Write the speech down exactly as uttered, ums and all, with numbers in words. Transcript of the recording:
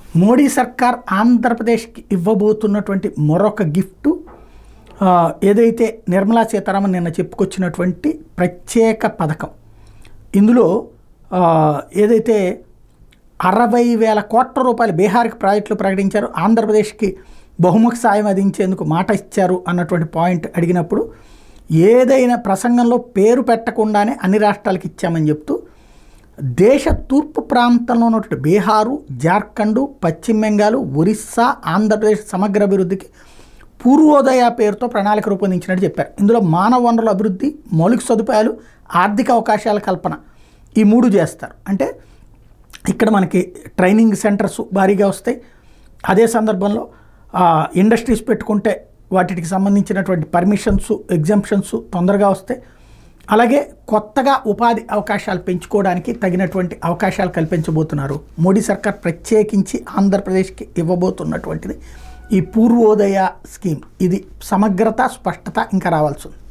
మోడీ సర్కార్ ఆంధ్రప్రదేశ్కి ఇవ్వబోతున్నటువంటి మరొక గిఫ్ట్ ఏదైతే నిర్మలా సీతారామన్ నిన్న చెప్పుకొచ్చినటువంటి ప్రత్యేక పథకం. ఇందులో ఏదైతే అరవై వేల కోట్ల రూపాయలు బీహార్కి ప్రాజెక్టులు ప్రకటించారు, ఆంధ్రప్రదేశ్కి బహుముఖ సాయం అందించేందుకు మాట ఇచ్చారు అన్నటువంటి పాయింట్ అడిగినప్పుడు ఏదైనా ప్రసంగంలో పేరు పెట్టకుండానే అన్ని రాష్ట్రాలకు ఇచ్చామని చెప్తూ దేశ తూర్పు ప్రాంతంలో ఉన్నటువంటి బీహారు, జార్ఖండ్, పశ్చిమ బెంగాల్, ఒరిస్సా, ఆంధ్రప్రదేశ్ సమగ్ర అభివృద్ధికి పూర్వోదయ పేరుతో ప్రణాళిక రూపొందించినట్టు చెప్పారు. ఇందులో మానవ వనరుల అభివృద్ధి, మౌలిక సదుపాయాలు, ఆర్థిక అవకాశాల కల్పన ఈ మూడు చేస్తారు. అంటే ఇక్కడ మనకి ట్రైనింగ్ సెంటర్స్ భారీగా వస్తాయి. అదే సందర్భంలో ఇండస్ట్రీస్ పెట్టుకుంటే వాటికి సంబంధించినటువంటి పర్మిషన్స్, ఎగ్జామ్షన్స్ తొందరగా వస్తాయి. అలాగే కొత్తగా ఉపాధి అవకాశాలు పెంచుకోవడానికి తగినటువంటి అవకాశాలు కల్పించబోతున్నారు. మోడీ సర్కార్ ప్రత్యేకించి ఆంధ్రప్రదేశ్కి ఇవ్వబోతున్నటువంటిది ఈ పూర్వోదయ స్కీమ్. ఇది సమగ్రత, స్పష్టత ఇంకా రావాల్సి ఉంది.